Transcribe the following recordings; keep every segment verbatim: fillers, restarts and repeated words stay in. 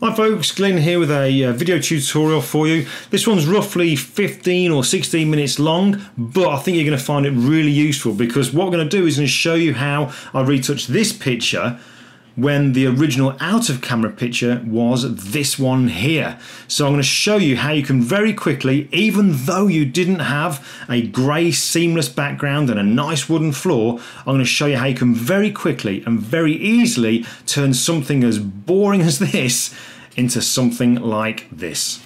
Hi folks, Glyn here with a uh, video tutorial for you. This one's roughly fifteen or sixteen minutes long, but I think you're going to find it really useful because what we're going to do is going to show you how I retouched this picture when the original out of camera picture was this one here. So I'm going to show you how you can very quickly, even though you didn't have a grey seamless background and a nice wooden floor, I'm going to show you how you can very quickly and very easily turn something as boring as this into something like this.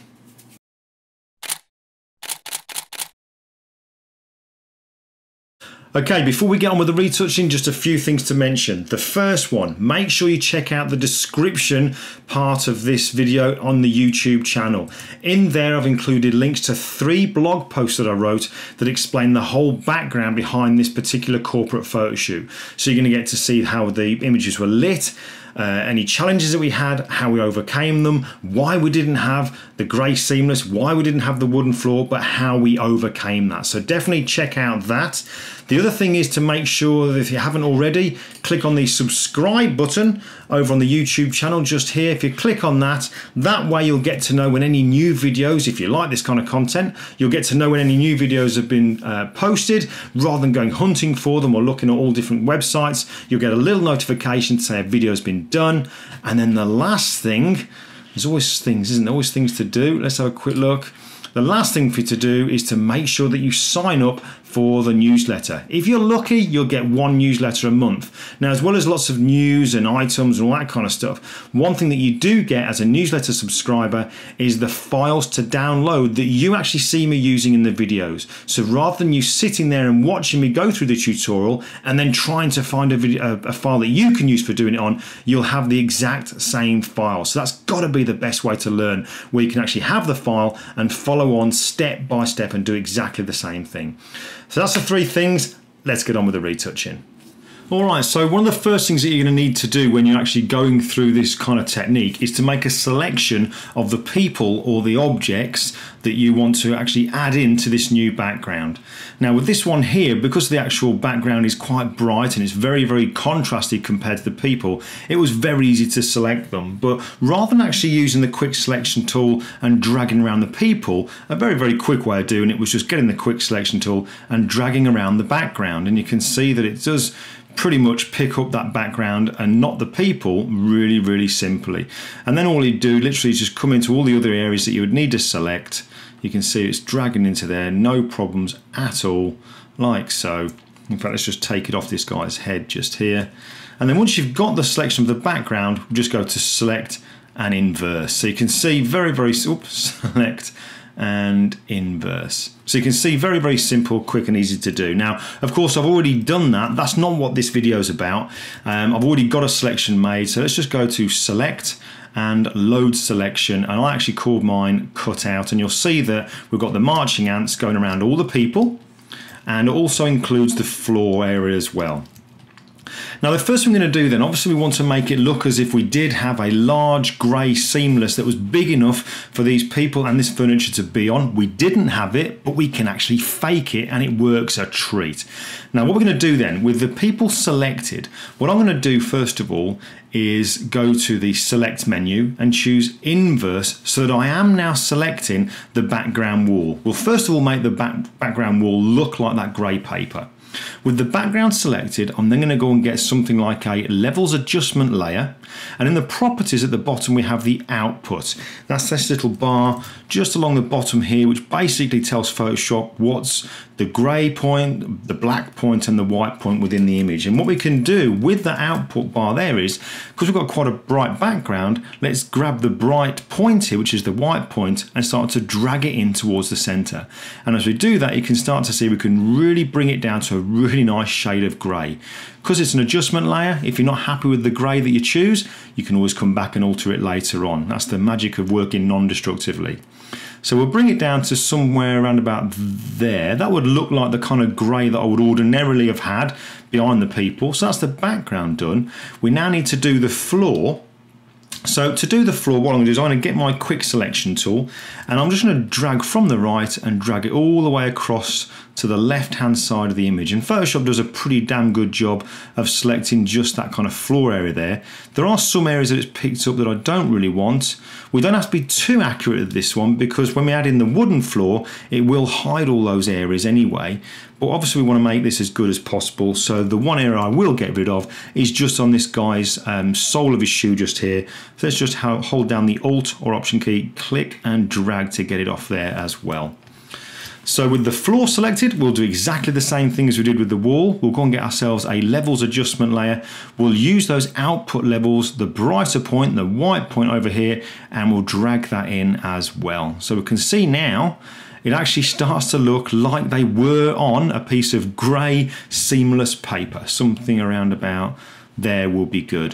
Okay, before we get on with the retouching, just a few things to mention. The first one, make sure you check out the description part of this video on the YouTube channel. In there, I've included links to three blog posts that I wrote that explain the whole background behind this particular corporate photo shoot. So you're going to get to see how the images were lit, uh, any challenges that we had, how we overcame them, why we didn't have the grey seamless, why we didn't have the wooden floor, but how we overcame that. So definitely check out that. The other thing is to make sure that if you haven't already, click on the subscribe button over on the YouTube channel just here. If you click on that, that way you'll get to know when any new videos, if you like this kind of content, you'll get to know when any new videos have been uh, posted. Rather than going hunting for them or looking at all different websites, you'll get a little notification to say a video's been done. And then the last thing, there's always things, isn't there? Always things to do. Let's have a quick look. The last thing for you to do is to make sure that you sign up for the newsletter. If you're lucky, you'll get one newsletter a month. Now, as well as lots of news and items and all that kind of stuff, one thing that you do get as a newsletter subscriber is the files to download that you actually see me using in the videos. So rather than you sitting there and watching me go through the tutorial and then trying to find a, video, a, a file that you can use for doing it on, you'll have the exact same file. So that's got to be the best way to learn, where you can actually have the file and follow on step by step and do exactly the same thing. So that's the three things. Let's get on with the retouching. Alright, so one of the first things that you're going to need to do when you're actually going through this kind of technique is to make a selection of the people or the objects that you want to actually add into this new background. Now with this one here, because the actual background is quite bright and it's very, very contrasty compared to the people, it was very easy to select them. But rather than actually using the quick selection tool and dragging around the people, a very, very quick way of doing it was just getting the quick selection tool and dragging around the background. And you can see that it does pretty much pick up that background and not the people really, really simply. And then all you do literally is just come into all the other areas that you would need to select. You can see it's dragging into there, no problems at all, like so. In fact, let's just take it off this guy's head just here. And then once you've got the selection of the background, just go to select and inverse. So you can see very, very, oops, select and inverse. So you can see very, very simple, quick and easy to do. Now, of course, I've already done that. That's not what this video is about. Um, I've already got a selection made. So let's just go to select and load selection. And I actually called mine cut out. And you'll see that we've got the marching ants going around all the people, and it also includes the floor area as well. Now the first thing we're going to do then, obviously we want to make it look as if we did have a large grey seamless that was big enough for these people and this furniture to be on. We didn't have it, but we can actually fake it and it works a treat. Now what we're going to do then, with the people selected, what I'm going to do first of all is go to the select menu and choose inverse so that I am now selecting the background wall. We'll first of all make the back background wall look like that grey paper. With the background selected, I'm then going to go and get something like a levels adjustment layer, and in the properties at the bottom we have the output. That's this little bar just along the bottom here, which basically tells Photoshop what's the grey point, the black point and the white point within the image. And what we can do with the output bar there is, because we've got quite a bright background, let's grab the bright point here, which is the white point, and start to drag it in towards the center. And as we do that, you can start to see we can really bring it down to a really nice shade of grey. Because it's an adjustment layer, if you're not happy with the grey that you choose, you can always come back and alter it later on. That's the magic of working non-destructively. So we'll bring it down to somewhere around about there. That would look like the kind of grey that I would ordinarily have had behind the people. So that's the background done. We now need to do the floor. So to do the floor, what I'm going to do is I'm going to get my quick selection tool, and I'm just going to drag from the right and drag it all the way across to the left hand side of the image. And Photoshop does a pretty damn good job of selecting just that kind of floor area there. There are some areas that it's picked up that I don't really want. We don't have to be too accurate at this one, because when we add in the wooden floor, it will hide all those areas anyway. But obviously we want to make this as good as possible. So the one area I will get rid of is just on this guy's um, sole of his shoe just here. So let's just hold down the Alt or Option key, click and drag to get it off there as well. So with the floor selected, we'll do exactly the same thing as we did with the wall. We'll go and get ourselves a levels adjustment layer. We'll use those output levels, the brighter point, the white point over here, and we'll drag that in as well. So we can see now, it actually starts to look like they were on a piece of grey seamless paper. Something around about there will be good.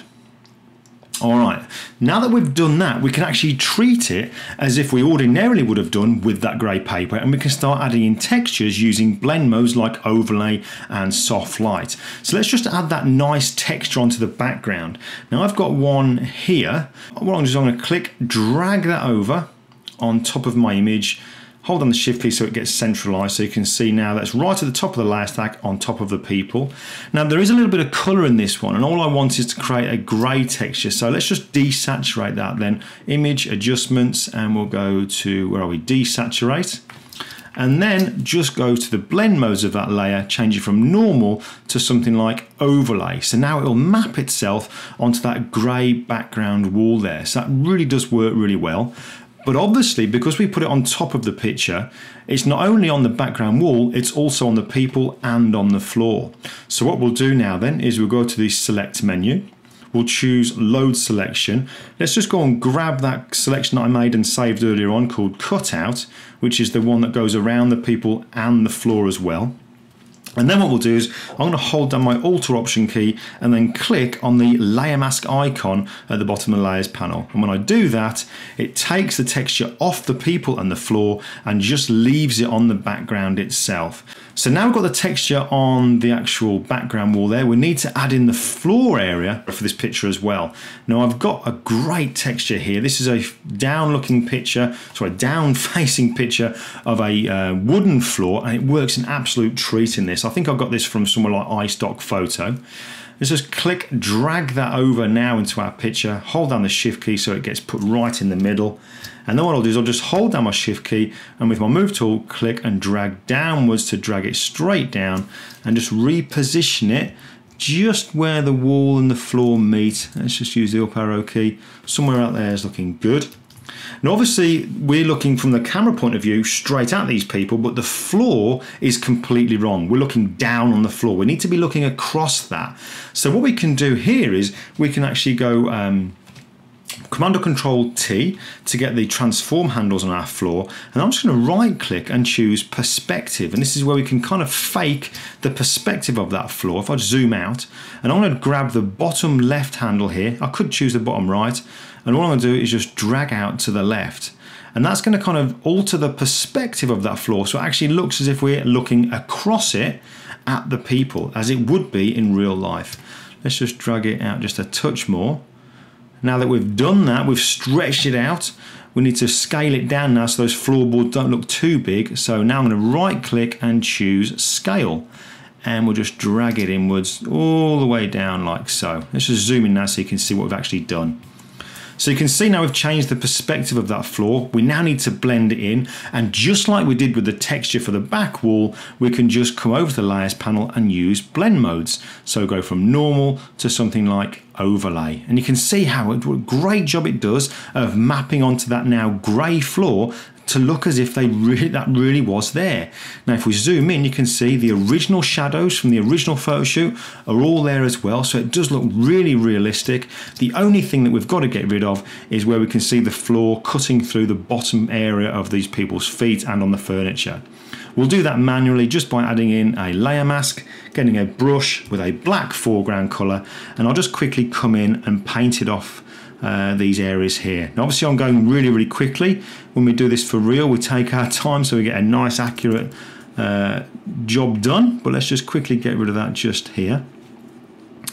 All right, now that we've done that, we can actually treat it as if we ordinarily would have done with that grey paper, and we can start adding in textures using blend modes like overlay and soft light. So let's just add that nice texture onto the background. Now I've got one here. What I'm just going to click, drag that over on top of my image. Hold on the Shift key so it gets centralized, so you can see now that's right at the top of the layer stack on top of the people. Now there is a little bit of color in this one, and all I want is to create a gray texture. So let's just desaturate that then. Image adjustments, and we'll go to, where are we, desaturate. And then just go to the blend modes of that layer, change it from normal to something like overlay. So now it will map itself onto that gray background wall there. So that really does work really well. But obviously, because we put it on top of the picture, it's not only on the background wall, it's also on the people and on the floor. So what we'll do now then is we'll go to the select menu. We'll choose load selection. Let's just go and grab that selection that I made and saved earlier on called cutout, which is the one that goes around the people and the floor as well. And then what we'll do is I'm going to hold down my Alt or Option key and then click on the layer mask icon at the bottom of the layers panel. And when I do that, it takes the texture off the people and the floor and just leaves it on the background itself. So now we've got the texture on the actual background wall there. We need to add in the floor area for this picture as well. Now I've got a great texture here. This is a down looking picture, sorry, down facing picture of a uh, wooden floor, and it works an absolute treat in this. I think I got this from somewhere like iStock Photo. Let's just click, drag that over now into our picture, hold down the Shift key so it gets put right in the middle. And then what I'll do is I'll just hold down my Shift key and with my Move tool, click and drag downwards to drag it straight down and just reposition it just where the wall and the floor meet. Let's just use the up arrow key. Somewhere out there is looking good. Now obviously we're looking from the camera point of view straight at these people, but the floor is completely wrong. We're looking down on the floor. We need to be looking across that. So what we can do here is we can actually go um, Command or Control T to get the transform handles on our floor, and I'm just going to right click and choose perspective, and this is where we can kind of fake the perspective of that floor. If I zoom out, and I'm going to grab the bottom left handle here, I could choose the bottom right, and all I'm going to do is just drag out to the left, and that's going to kind of alter the perspective of that floor so it actually looks as if we're looking across it at the people as it would be in real life. Let's just drag it out just a touch more. Now that we've done that, we've stretched it out, we need to scale it down now so those floorboards don't look too big. So now I'm going to right click and choose scale, and we'll just drag it inwards all the way down like so. Let's just zoom in now so you can see what we've actually done. So you can see now we've changed the perspective of that floor. We now need to blend it in, and just like we did with the texture for the back wall, we can just come over to the layers panel and use blend modes. So go from normal to something like overlay, and you can see how it, what a great job it does of mapping onto that now grey floor to look as if they really that really was there. Now if we zoom in, you can see the original shadows from the original photo shoot are all there as well, so it does look really realistic. The only thing that we've got to get rid of is where we can see the floor cutting through the bottom area of these people's feet and on the furniture. We'll do that manually just by adding in a layer mask, getting a brush with a black foreground colour, and I'll just quickly come in and paint it off Uh, these areas here. Now obviously I'm going really really quickly. When we do this for real, we take our time so we get a nice accurate uh, job done, but let's just quickly get rid of that just here.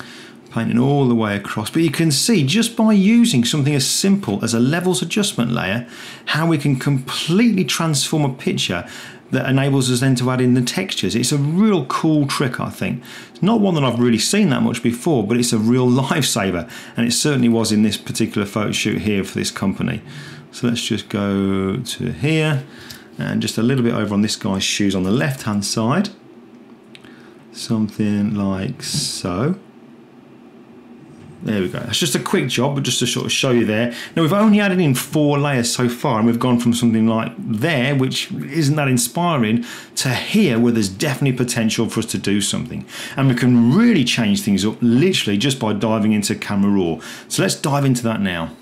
painting all the way across. But you can see just by using something as simple as a levels adjustment layer how we can completely transform a picture that enables us then to add in the textures. It's a real cool trick, I think. It's not one that I've really seen that much before, but it's a real lifesaver, and it certainly was in this particular photo shoot here for this company. So let's just go to here, and just a little bit over on this guy's shoes on the left hand side. Something like so. There we go. That's just a quick job, but just to sort of show you there. Now we've only added in four layers so far, and we've gone from something like there, which isn't that inspiring, to here where there's definitely potential for us to do something. And we can really change things up literally just by diving into Camera Raw. So let's dive into that now.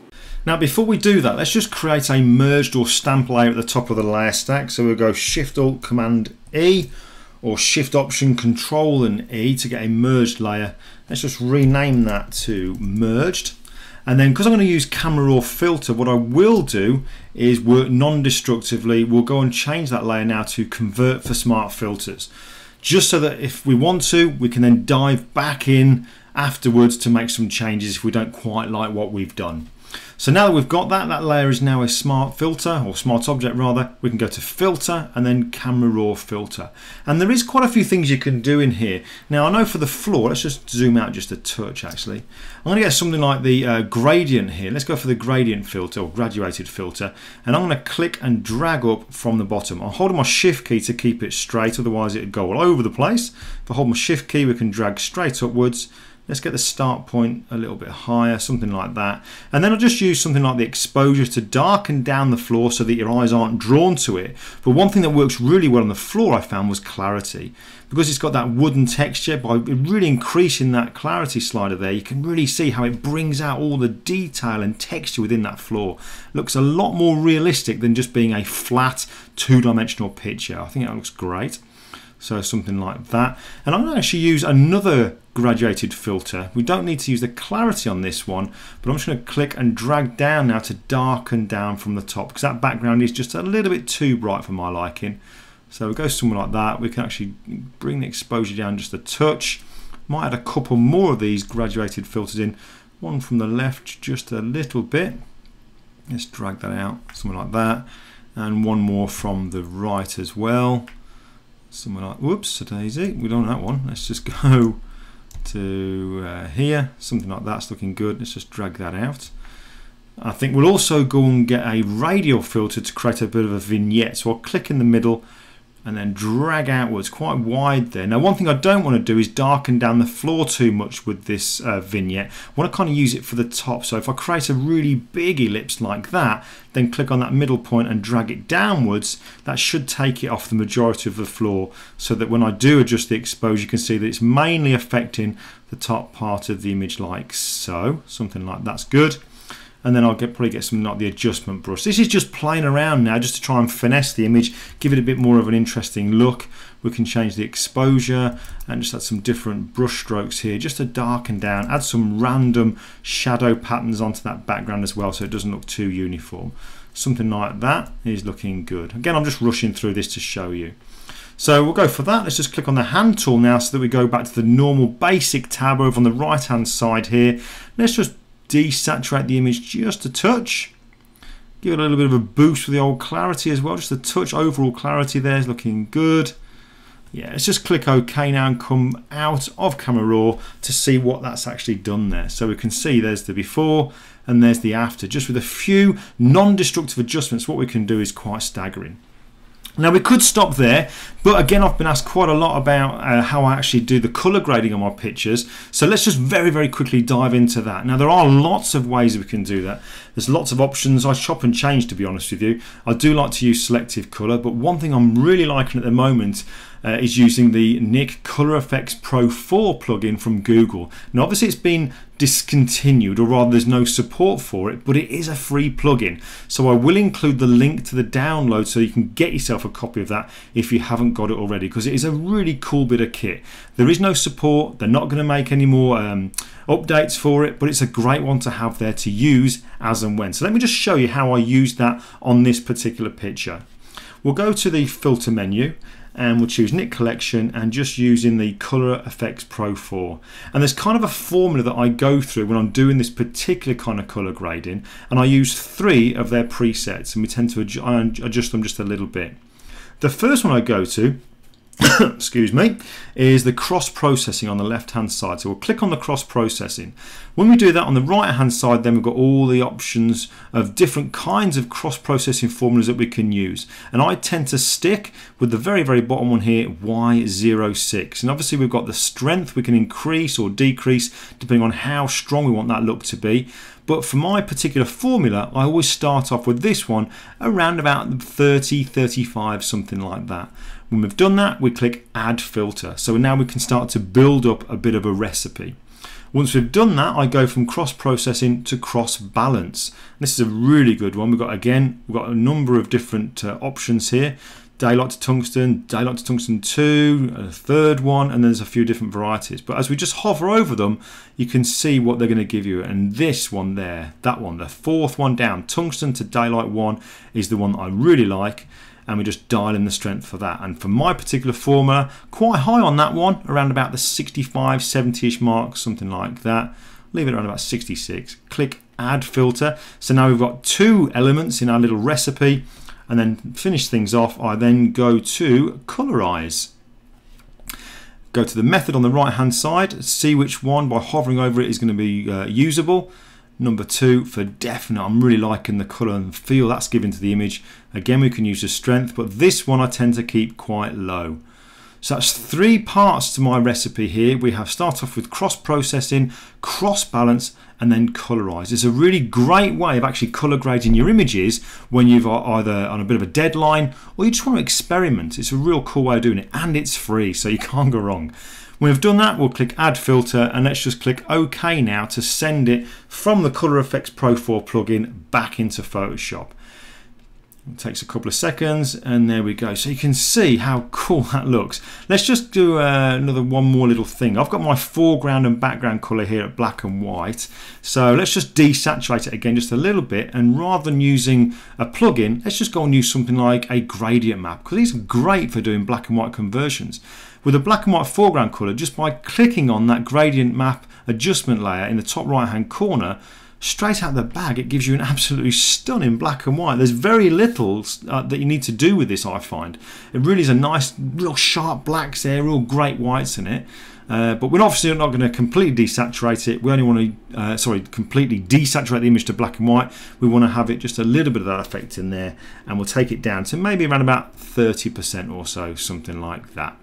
Now before we do that, let's just create a merged or stamp layer at the top of the layer stack. So we'll go Shift Alt Command E, or Shift Option Control and E to get a merged layer. Let's just rename that to merged. And then because I'm going to use Camera Raw filter, what I will do is work non-destructively. We'll go and change that layer now to Convert for Smart Filters, just so that if we want to, we can then dive back in afterwards to make some changes if we don't quite like what we've done. So now that we've got that, that layer is now a smart filter, or smart object rather. We can go to filter and then Camera Raw filter. And there is quite a few things you can do in here. Now I know for the floor, let's just zoom out just a touch actually. I'm going to get something like the uh, gradient here. Let's go for the gradient filter or graduated filter. And I'm going to click and drag up from the bottom. I'm holding my shift key to keep it straight, otherwise it would go all over the place. If I hold my shift key, we can drag straight upwards. Let's get the start point a little bit higher, something like that. And then I'll just use something like the exposure to darken down the floor so that your eyes aren't drawn to it. But one thing that works really well on the floor I found was clarity. Because it's got that wooden texture, by really increasing that clarity slider there, you can really see how it brings out all the detail and texture within that floor. It looks a lot more realistic than just being a flat two-dimensional picture. I think that looks great. So something like that. And I'm going to actually use another graduated filter. We don't need to use the clarity on this one, but I'm just going to click and drag down now to darken down from the top, because that background is just a little bit too bright for my liking. So we go somewhere like that. We can actually bring the exposure down just a touch. Might add a couple more of these graduated filters in. One from the left just a little bit. Let's drag that out, something like that. And one more from the right as well. Somewhere like, whoops, a daisy. We don't want that one. Let's just go to uh, here. Something like that's looking good. Let's just drag that out. I think we'll also go and get a radial filter to create a bit of a vignette. So I'll click in the middle and then drag outwards quite wide there. Now one thing I don't want to do is darken down the floor too much with this uh, vignette. I want to kind of use it for the top. So if I create a really big ellipse like that, then click on that middle point and drag it downwards, that should take it off the majority of the floor, so that when I do adjust the exposure, you can see that it's mainly affecting the top part of the image like so. Something like that's good. And then I'll get, probably get something like the adjustment brush. This is just playing around now just to try and finesse the image, give it a bit more of an interesting look. We can change the exposure and just add some different brush strokes here just to darken down, add some random shadow patterns onto that background as well so it doesn't look too uniform. Something like that is looking good. Again, I'm just rushing through this to show you. So we'll go for that. Let's just click on the hand tool now so that we go back to the normal basic tab over on the right hand side here. Let's just desaturate the image just a touch, give it a little bit of a boost with the old clarity as well, just a touch. Overall clarity there is looking good. Yeah, let's just click OK now and come out of Camera Raw to see what that's actually done there. So we can see there's the before and there's the after, just with a few non-destructive adjustments. What we can do is quite staggering. Now we could stop there, but again I've been asked quite a lot about uh, how I actually do the colour grading on my pictures, so let's just very very quickly dive into that. Now there are lots of ways we can do that. There's lots of options. I chop and change, to be honest with you. I do like to use selective colour, but one thing I'm really liking at the moment uh, is using the Nik Color Effects Pro four plugin from Google. Now obviously it's been discontinued, or rather there's no support for it, but it is a free plugin, so I will include the link to the download so you can get yourself a copy of that if you haven't got it already, because it is a really cool bit of kit. There is no support, they're not going to make any more um, updates for it, but it's a great one to have there to use as and when. So let me just show you how I use that on this particular picture. We'll go to the filter menu and we'll choose Knit Collection and just using the Color Effects Pro four. And there's kind of a formula that I go through when I'm doing this particular kind of color grading, and I use three of their presets, and we tend to adjust, adjust them just a little bit. The first one I go to excuse me, is the cross processing on the left hand side. So we'll click on the cross processing. When we do that on the right hand side, then we've got all the options of different kinds of cross processing formulas that we can use, and I tend to stick with the very very bottom one here, Y zero six, and obviously we've got the strength we can increase or decrease depending on how strong we want that look to be. But for my particular formula, I always start off with this one around about thirty, thirty-five, something like that. When we've done that, we click Add Filter. So now we can start to build up a bit of a recipe. Once we've done that, I go from cross processing to cross balance. This is a really good one. We've got, again, we've got a number of different uh, options here. Daylight to tungsten, daylight to tungsten two, a third one, and there's a few different varieties. But as we just hover over them, you can see what they're going to give you. And this one there, that one, the fourth one down, tungsten to daylight one, is the one that I really like. And we just dial in the strength for that. And for my particular formula, quite high on that one, around about the sixty-five, seventy-ish mark, something like that. Leave it around about sixty-six. Click Add Filter. So now we've got two elements in our little recipe. And then finish things off, I then go to Colorize. Go to the method on the right hand side, see which one by hovering over it is going to be uh, usable. Number two, for definite, I'm really liking the colour and feel that's given to the image. Again, we can use the strength, but this one I tend to keep quite low. So that's three parts to my recipe here. We have start off with cross processing, cross balance, and then colorize. It's a really great way of actually color grading your images when you've either on a bit of a deadline or you just want to experiment. It's a real cool way of doing it, and it's free, so you can't go wrong. When we've done that, we'll click Add Filter, and let's just click OK now to send it from the Color Effects Pro four plugin back into Photoshop. It takes a couple of seconds, and there we go. So you can see how cool that looks. Let's just do uh, another one more little thing. I've got my foreground and background color here at black and white. So let's just desaturate it again just a little bit, and rather than using a plugin, let's just go and use something like a gradient map, because these are great for doing black and white conversions. With a black and white foreground color, just by clicking on that gradient map adjustment layer in the top right hand corner, straight out of the bag it gives you an absolutely stunning black and white. There's very little uh, that you need to do with this, I find. It really is a nice real sharp blacks there, real great whites in it, uh, but we're obviously not going to completely desaturate it. We only want to uh, sorry completely desaturate the image to black and white. We want to have it just a little bit of that effect in there, and we'll take it down to maybe around about thirty percent or so, something like that.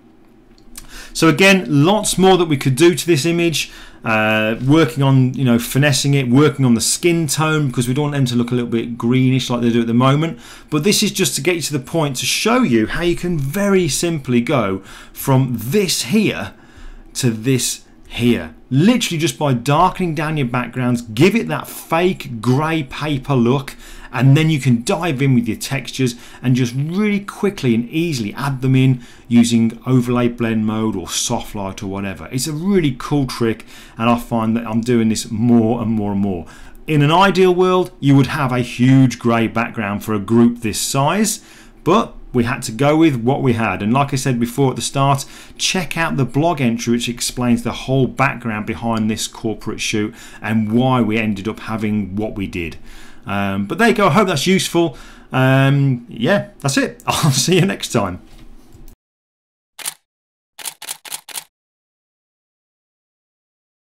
So again, lots more that we could do to this image, uh, working on, you know, finessing it, working on the skin tone, because we don't want them to look a little bit greenish like they do at the moment. But this is just to get you to the point to show you how you can very simply go from this here to this here. Literally just by darkening down your backgrounds, give it that fake grey paper look, and then you can dive in with your textures and just really quickly and easily add them in using overlay blend mode or soft light or whatever. It's a really cool trick, and I find that I'm doing this more and more and more. In an ideal world, you would have a huge grey background for a group this size, but we had to go with what we had. And like I said before at the start, check out the blog entry which explains the whole background behind this corporate shoot and why we ended up having what we did. Um, but there you go, I hope that's useful. Um, yeah, that's it. I'll see you next time.